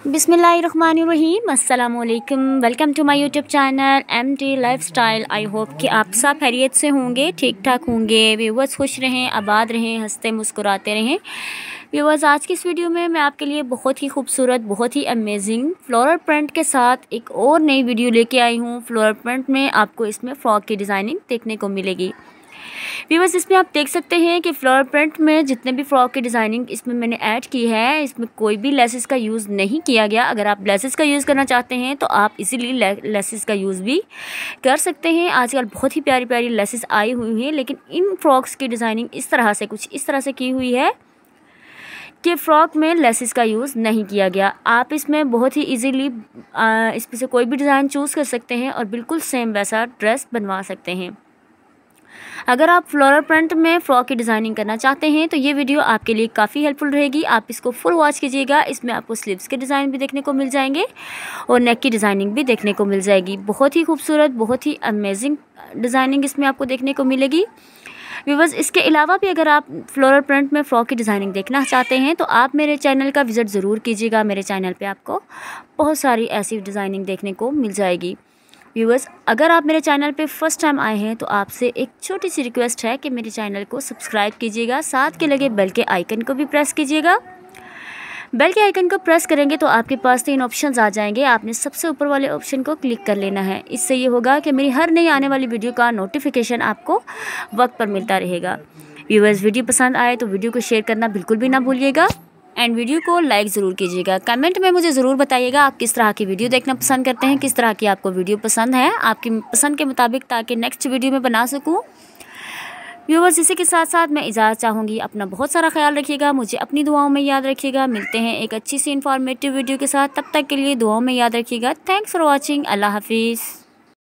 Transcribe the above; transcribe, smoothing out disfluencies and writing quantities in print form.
बिस्मिल्लाहिर्रहमानिर्रहीम, अस्सलामुअलैकुम। Welcome to my YouTube channel MT lifestyle. I hope कि आप सब खैरियत से होंगे, ठीक ठाक होंगे। व्यूवर्स खुश रहें, आबाद रहें, हंसते मुस्कुराते रहें। व्यूवर्स, आज की इस वीडियो में मैं आपके लिए बहुत ही खूबसूरत, बहुत ही अमेजिंग फ्लोरल प्रिंट के साथ एक और नई वीडियो लेके आई हूँ। फ्लोरल प्रिंट में आपको इसमें फ्रॉक की डिज़ाइनिंग देखने को मिलेगी। व्यूअर्स, इसमें आप देख सकते हैं कि फ्लोरल प्रिंट में जितने भी फ्रॉक की डिज़ाइनिंग इसमें मैंने ऐड की है, इसमें कोई भी लेसेस का यूज़ नहीं किया गया। अगर आप लेसेस का यूज़ करना चाहते हैं तो आप इजीली लेसेस का यूज़ भी कर सकते हैं। आजकल बहुत ही प्यारी प्यारी लेसेस आई हुई हैं, लेकिन इन फ्रॉक्स की डिज़ाइनिंग इस तरह से, कुछ इस तरह से की हुई है कि फ़्रॉक में लेसेस का यूज़ नहीं किया गया। आप इसमें बहुत ही इजीली इसमें से कोई भी डिज़ाइन चूज़ कर सकते हैं और बिल्कुल सेम वैसा ड्रेस बनवा सकते हैं। अगर आप फ्लोरल प्रिंट में फ़्रॉक की डिज़ाइनिंग करना चाहते हैं तो ये वीडियो आपके लिए काफ़ी हेल्पफुल रहेगी। आप इसको फुल वॉच कीजिएगा। इसमें आपको स्लीव्स के डिज़ाइन भी देखने को मिल जाएंगे और नेक की डिज़ाइनिंग भी देखने को मिल जाएगी। बहुत ही खूबसूरत, बहुत ही अमेजिंग डिज़ाइनिंग इसमें आपको देखने को मिलेगी। व्यूअर्स, इसके अलावा भी अगर आप फ्लोरल प्रिंट में फ़्रॉक की डिज़ाइनिंग देखना चाहते हैं तो आप मेरे चैनल का विज़िट ज़रूर कीजिएगा। मेरे चैनल पे आपको बहुत सारी ऐसी डिज़ाइनिंग देखने को मिल जाएगी। व्यूअर्स, अगर आप मेरे चैनल पे फर्स्ट टाइम आए हैं तो आपसे एक छोटी सी रिक्वेस्ट है कि मेरे चैनल को सब्सक्राइब कीजिएगा, साथ के लगे बेल के आइकन को भी प्रेस कीजिएगा। बेल के आइकन को प्रेस करेंगे तो आपके पास 3 ऑप्शंस आ जाएंगे। आपने सबसे ऊपर वाले ऑप्शन को क्लिक कर लेना है। इससे ये होगा कि मेरी हर नई आने वाली वीडियो का नोटिफिकेशन आपको वक्त पर मिलता रहेगा। व्यूअर्स, वीडियो पसंद आए तो वीडियो को शेयर करना बिल्कुल भी ना भूलिएगा एंड वीडियो को लाइक ज़रूर कीजिएगा। कमेंट में मुझे ज़रूर बताइएगा आप किस तरह की वीडियो देखना पसंद करते हैं, किस तरह की आपको वीडियो पसंद है, आपकी पसंद के मुताबिक, ताकि नेक्स्ट वीडियो में बना सकूं। व्यूअर्स, इसी के साथ साथ मैं इजाज़त चाहूँगी। अपना बहुत सारा ख्याल रखिएगा, मुझे अपनी दुआओं में याद रखिएगा। मिलते हैं एक अच्छी सी इन्फॉर्मेटिव वीडियो के साथ, तब तक के लिए दुआओं में याद रखिएगा। Thanks for watching. अल्लाह हाफिज़।